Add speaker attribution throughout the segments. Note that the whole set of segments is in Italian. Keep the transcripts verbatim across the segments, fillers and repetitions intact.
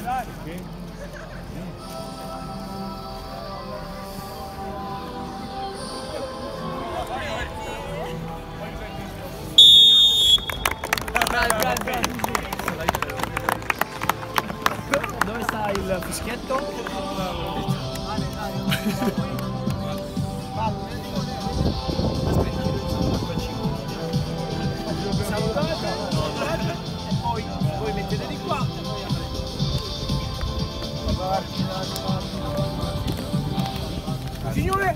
Speaker 1: Dove sta il fischietto? E poi voi mettete di qua. Signore,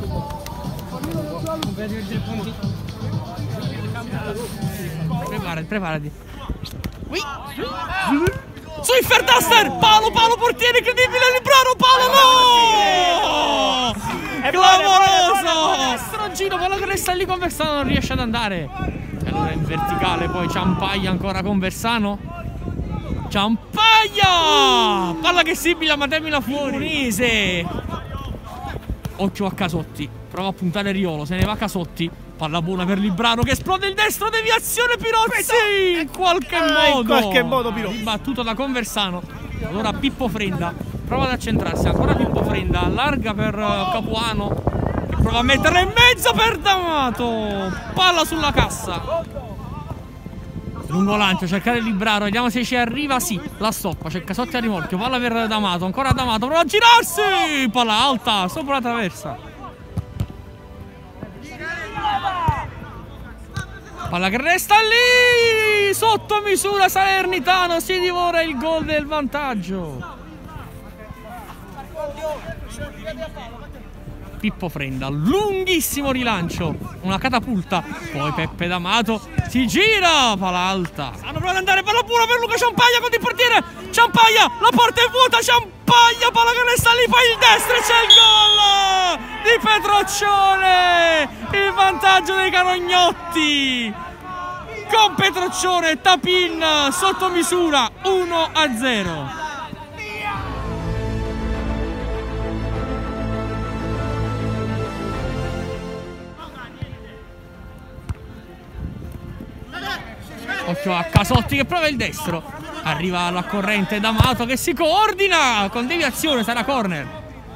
Speaker 2: preparati, preparati. Ui. Sui Ferdaster! Palo, palo, portiere incredibile, Librano, palo, no! Clamoroso! Strongino, palla che resta lì, Conversano non riesce ad andare. E allora in verticale poi Ciampaglia ancora Conversano. Ciampaglia! Palla che sibila ma termina fuori. Unise. Occhio a Casotti, prova a puntare Riolo, se ne va Casotti. Palla buona per Librano che esplode il destro, deviazione Pirozzi! In qualche modo!
Speaker 1: In qualche modo Pirozzi.
Speaker 2: Battuto da Conversano. Allora Pippo Frenda prova ad accentrarsi, ancora Pippo Frenda, allarga per Capuano che prova a metterla in mezzo per D'Amato. Palla sulla cassa. Lungo lancio, cercare Librano, vediamo se ci arriva, sì, la stoppa, c'è Casotti a rimorchio, palla per D'Amato, ancora D'Amato, prova a girarsi! Palla alta, sopra la traversa. Palla che resta lì, sotto misura Salernitano, si divora il gol del vantaggio. Pippo Frenda, lunghissimo rilancio, una catapulta, poi Peppe D'Amato si gira, palla alta. Stanno provando ad andare, palla pura per Luca Ciampaglia con il portiere, Ciampaglia, la porta è vuota, Ciampaglia, palla che resta lì, poi il destro e c'è il gol di Petroccione, il vantaggio dei Canognotti. Con Petroccione, Tapin sotto misura, uno a zero. Occhio a Casotti che prova il destro, arriva alla corrente D'Amato che si coordina con deviazione, sarà corner.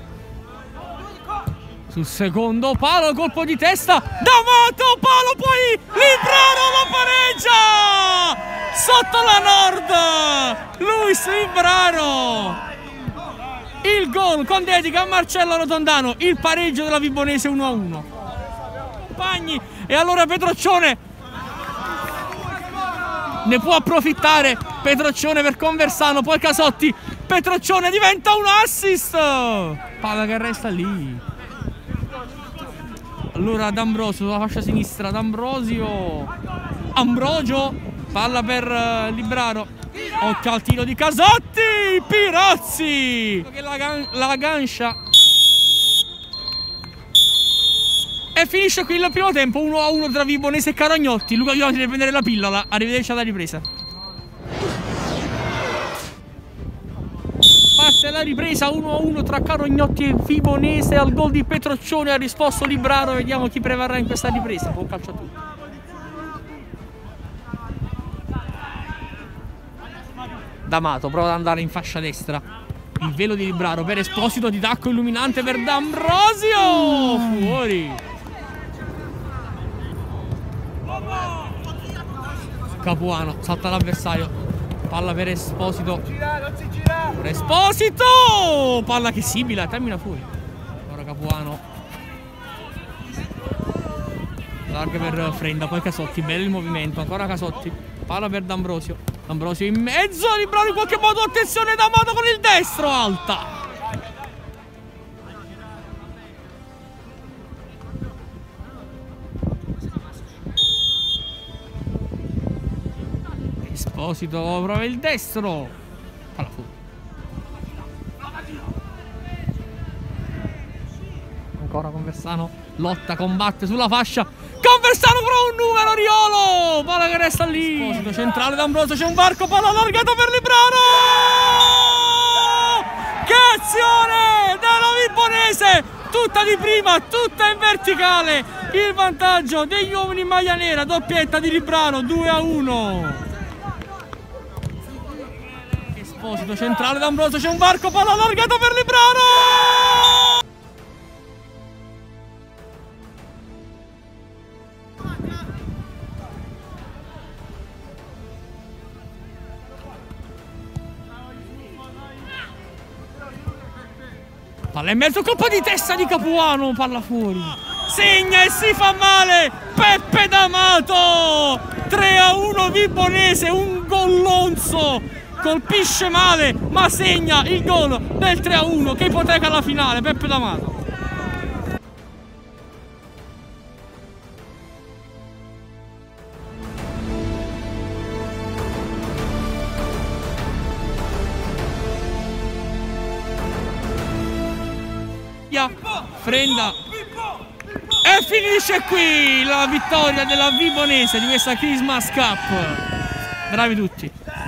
Speaker 2: Sul secondo palo, colpo di testa, D'Amato, palo, poi Librano la pareggia! Sotto la Nord, Luis Librano! Il gol con dedica a Marcello Rotondano, il pareggio della Vibonese uno a uno. Compagni, e allora Petroccione ne può approfittare, Petroccione per Conversano, poi Casotti, Petroccione diventa un assist, palla che resta lì. Allora D'Ambrosio sulla fascia sinistra, D'Ambrosio, Ambrogio, palla per uh, Librano, occhio al tiro di Casotti, Pirozzi che la, gan la gancia. E finisce qui il primo tempo, uno a uno tra Vibonese e Canognotti. Luca Viotti deve prendere la pillola. Arrivederci alla ripresa. Parte la ripresa, uno a uno tra Canognotti e Vibonese. Al gol di Petroccione ha risposto Librano. Vediamo chi prevarrà in questa ripresa. Buon calcio a tutti. D'Amato prova ad andare in fascia destra. Il velo di Librano per Esposito, di tacco illuminante per D'Ambrosio. Fuori. Capuano salta l'avversario, palla per Esposito, per Esposito, palla che sibila, termina fuori. Ora Capuano, larga per Frenda, poi Casotti, bello il movimento, ancora Casotti, palla per D'Ambrosio, D'Ambrosio in mezzo, Librano in qualche modo, attenzione D'Amato con il destro, alta. Esposito prova il destro, palla fuori. Ancora Conversano, lotta, combatte sulla fascia, Conversano prova un numero, Riolo, palla che resta lì. Esposito centrale, D'Ambrosio, c'è un varco, palla allargata per Librano. Che azione della Vibonese, tutta di prima, tutta in verticale, il vantaggio degli uomini in maglia nera, doppietta di Librano, due a uno. Esposito centrale d'Ambrosio, c'è un varco, palla allargata per Librano. Palla in mezzo, colpo di testa di Capuano, palla fuori. Segna e si fa male Peppe D'Amato. tre a uno Vibonese, un gollonzo. Colpisce male ma segna il gol del tre a uno che ipoteca la finale. Peppe D'Amato. Frenda e finisce qui la vittoria della Vibonese di questa Christmas Cup. Bravi tutti.